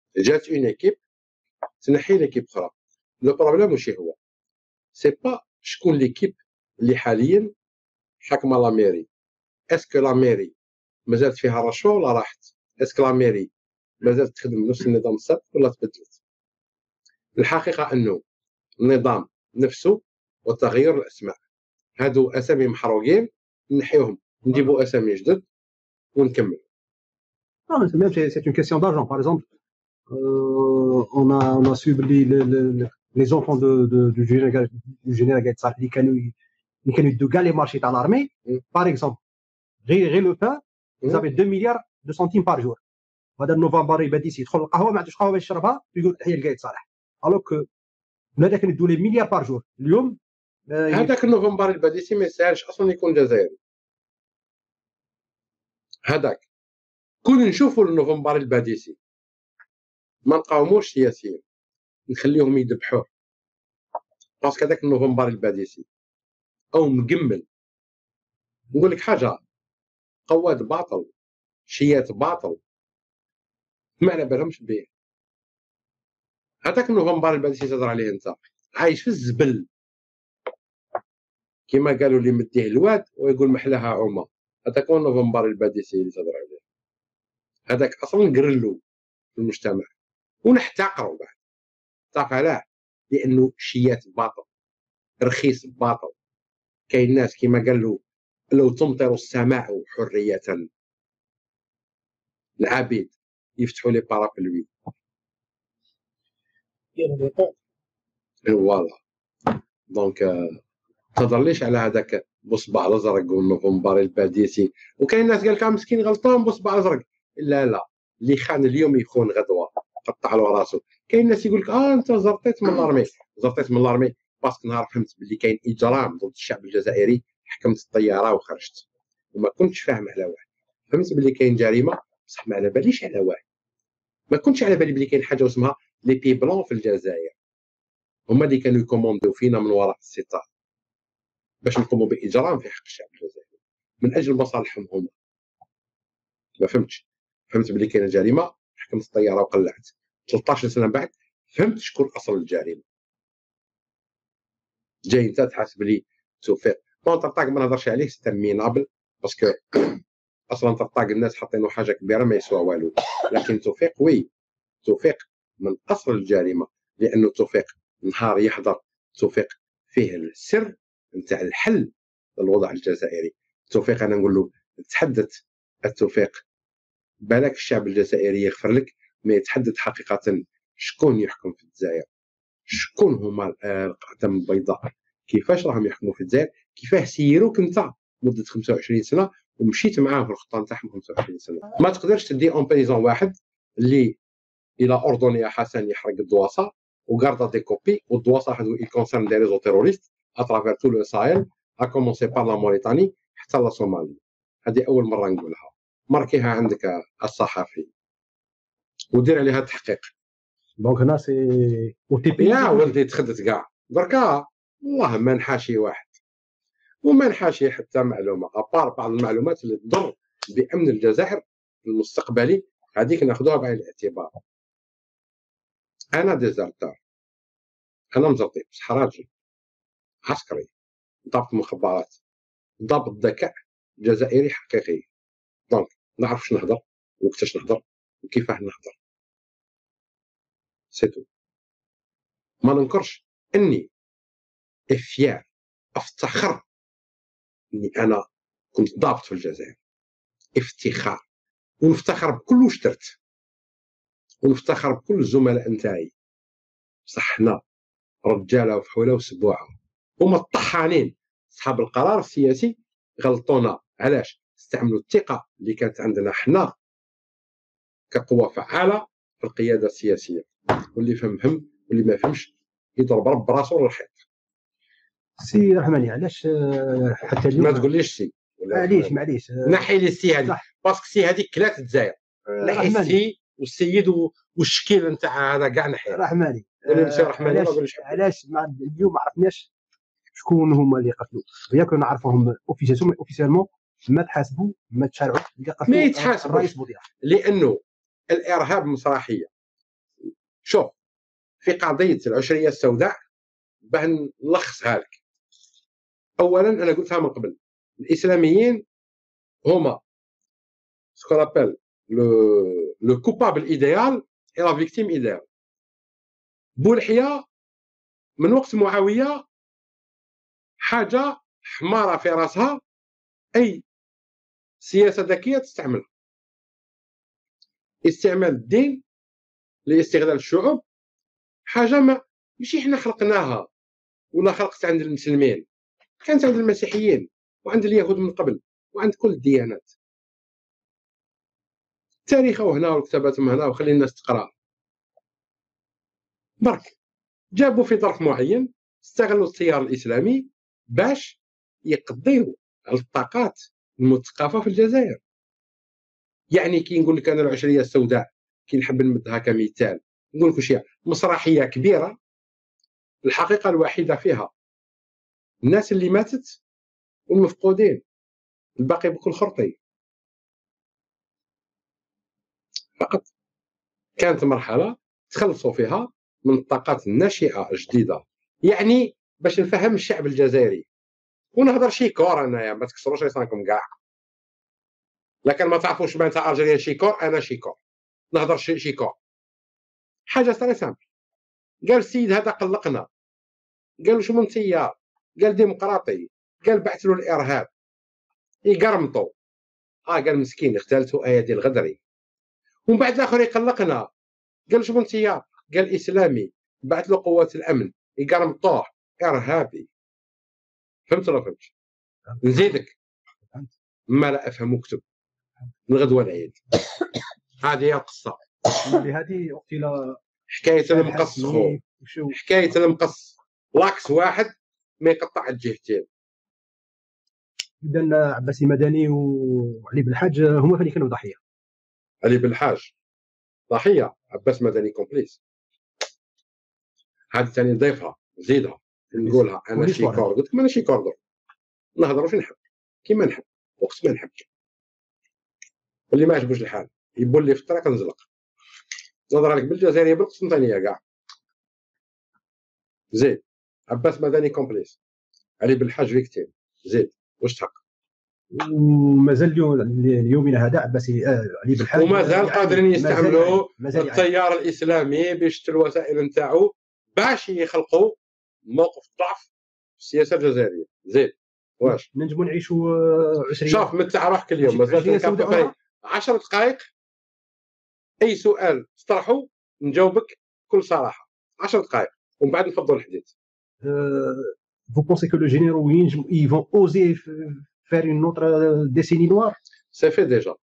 جات اون ايكيب تنحي ليكيب اخرى. لو بروبليم واش هو؟ سي با شكون ليكيب اللي حاليا حاكمه لا ميري. اسكو لا ميري مازالت فيها الرشوه ولا راحت؟ اسكو لا ميري مازالت تخدم بنفس النظام السابق ولا تبدلت؟ الحقيقه انه النظام نفسه وتغيير الاسماء، هادو اسامي محروقين نحيوهم نجيبوا اسامي جدد ونكمل. Non, mais même c'est une question d'argent. Par exemple, on a su les enfants du général Gaël Salah اللي كانوا يدوا كاع لي مارشي تاع لارمي. Par exemple, غير لو بان ils avaient 2 milliards de centimes par jour. وهذا النوفمبر يبديس يدخل القهوه ما عندوش قهوه باش يشربها يقول تحيه لقايد صالح. الوغ كو هذا كان يدوا لي مليار بار جور. اليوم هذاك النوفمبر الباديسي ما يسالش اصلا يكون جزائري. هذاك كون نشوفوا النوفمبر الباديسي ما نقاوموش سياسيين نخليهم يذبحوه، باسكو هذاك النوفمبر الباديسي او مكمل. نقول لك حاجه، قواد باطل، شيات باطل، ما على بالهمش بيه. هذاك النوفمبر الباديسي تهضر عليه انت عايش في الزبل كما قالوا اللي مديه الواد ويقول محلاها عمى. هذاك هو النوفمبر الباديسي اللي تهضر عليه. هذاك اصلا قرلو في المجتمع ونحتقروا بعد. تعرف علاه؟ لانه شيات باطل، رخيص باطل. كاين ناس كما قالوا لو تمطر السماء حرية العبيد يفتحوا لي بارابلوي. فوالا دونك تهضرليش على هذاك بصبع الازرق والنوفمبر الباديسي. وكاين ناس قال لك مسكين غلطان بصبع الازرق. لا لا، اللي خان اليوم يخون غدوه، قطع له راسه. كاين ناس يقول لك انت زرطيت من الارمي. زرطيت من الارمي باسكو نهار فهمت باللي كاين اجرام ضد الشعب الجزائري حكمت الطياره وخرجت وما كنتش فاهم على واحد. فهمت باللي كاين جريمه بصح ما على باليش على واحد. ما كنتش على بالي بلي كاين حاجه اسمها لي بي بلون في الجزائر، هما اللي كانوا يكومونديو فينا من وراء الستار باش نقوموا باجرام في حق الشعب الجزائري من اجل مصالحهم هما. ما فهمتش. فهمت بلي كاينه جريمه حكمت الطياره وقلعت. 13 سنه بعد فهمت شكون اصل الجريمه. جاي انت تحاسب لي توفيق بون طرطاق ما نهضرش عليه سيت مينابل باسكو اصلا طرطاق الناس حاطينه حاجه كبيره ما يسوى والو. لكن توفيق وي، توفيق من اصل الجريمه، لانه توفيق نهار يحضر توفيق فيه السر نتاع الحل للوضع الجزائري. توفيق انا نقول له تحدث التوفيق بالك الشعب الجزائري يغفر لك، ما يتحدث حقيقه شكون يحكم في الجزائر، شكون هما القدم البيضاء، كيفاش راهم يحكموا في الجزائر، كيفاه سيروك انت مده 25 سنه ومشيت معاهم في الخطه نتاعهم 25 سنه. ما تقدرش تدي اون بيزون واحد اللي الى اردن يا حسن يحرق الدواسه وغاردا دي كوبي، والدواسه هذو يكونسيرن دي ريزو تيروريست اترافير تو لو ساحل ا كومونسي بار لا موريتاني حتى لا صومالي. هذه اول مره نقولها، ماركيها عندك الصحفي ودير عليها التحقيق. دونك هنا سي او تي بي يا ولدي تخدت كاع دركا والله ما نحاشي واحد وما نحاشي حتى معلومه ابار بعض المعلومات اللي تضر بامن الجزائر المستقبلي، هذيك ناخذوها بعين الاعتبار. انا ديزرتور، انا مزرطي بصح راجل عسكري ضابط مخابرات ضابط ذكاء جزائري حقيقي. دونك نعرف شنو نهضر وكيفاش نهضر وكيفاه نهضر. سيتو. ما ننكرش اني افيار افتخر اني انا كنت ضابط في الجزائر، افتخار، ونفتخر بكل واش درت ونفتخر بكل الزملاء نتاعي. بصح حنا رجاله وفحوله وسبوعه هما الطحانين اصحاب القرار السياسي غلطونا. علاش؟ استعملوا الثقه اللي كانت عندنا حنا كقوه فعاله في القياده السياسيه، واللي فهم واللي ما فهمش يضرب رب راسو للحيط. سي رحماني علاش حتى اليوم ما تقوليش سي معليش نحي لي السي هذيك باسكو السي هذيك كلات الجزائر. نحي السي والسيد والشكيل نتاع هذا كاع نحي. رحماني علاش اليوم ما عرفناش شكون هما اللي قتلوا. ياك نعرفوهم اوفيسيالمون ما تحاسبوا ما تشارعوا ما يتحاسبوا الرئيس بوضياف، لانه الارهاب مسرحيه شوف في قضيه العشريه السوداء باه نلخصها لك. اولا انا قلتها من قبل، الاسلاميين هما سكون ابل لو كوبابل ايديال اي لا فيكتيم ايديال. بولحيه من وقت معاويه حاجه حماره في راسها، اي سياسه ذكيه تستعملها، استعمال الدين لاستغلال الشعوب، حاجه ما ماشي حنا خلقناها ولا خلقت عند المسلمين، كانت عند المسيحيين وعند اليهود من قبل وعند كل الديانات. التاريخ هنا والكتابات هنا، وخلي الناس تقرا. برك جابوا في ظرف معين استغلوا التيار الاسلامي باش يقضيو على الطاقات المثقفه في الجزائر. يعني كي نقول لك انا العشريه السوداء، كي نحب نمدها كمثال، نقول لك شي مسرحيه كبيره الحقيقه الوحيده فيها الناس اللي ماتت والمفقودين، الباقي بكل خرطي فقط. كانت مرحله تخلصوا فيها من الطاقات الناشئه الجديده. يعني باش نفهم الشعب الجزائري ونهضر شيكور، انايا ما تكسروش لسانكم كاع، لكن ما تعرفوش بان تاع الجزائر شيكور، انا شيكور نهضر شيكور. حاجه سري سامبل. قال السيد هذا قلقنا، قال له شنو انتيا، قال ديمقراطي، قال بعث له الارهاب، يقرمطوا. قال مسكين اغتالته ايادي الغدري. ومن بعد الاخر يقلقنا، قال شنو انتيا، قال اسلامي، بعث له قوات الامن، يقرمطوه ارهابي. فهمت ولا فهمتش؟ نزيدك ما لا افهم اكتب من غدوه العيد. هذه هي القصه. لهذه اقتل حكايه المقص خو، حكايه المقص لاكس واحد ما يقطع الجهتين. اذا عباسي مدني وعلي بالحاج هما اللي كانوا ضحيه. علي بالحاج ضحيه، عباس مدني كومبليس. هذه ثاني نضيفها نزيدها نقولها انا شيكور. قلت لك انا شيكور درك نهضر واش نحب كيما نحب وقت ما نحب. اللي ما عجبوش الحال يبول لي في الطريق نزلق. نهضر عليك بالجزائريه بالقسنطينيه كاع. زيد عباس مدني كومبليس، علي بالحاج فيكتيم. زيد واش تحق. ومازال اليومنا هذا عباسي علي بالحاج ومازال قادرين يستعملوا التيار الاسلامي بشتى الوسائل نتاعو باش يخلقوا موقف ضعف في السياسه الجزائريه. زيد واش نجموا نعيشوا عشريه. شوف متع روحك اليوم مازال كنكافئ 10 دقائق اي سؤال تطرحه نجاوبك بكل صراحه 10 دقائق ومن بعد نفضوا الحديث. Vous pensez que le généraux ils vont oser faire une autre décennie noire? C'est fait déjà.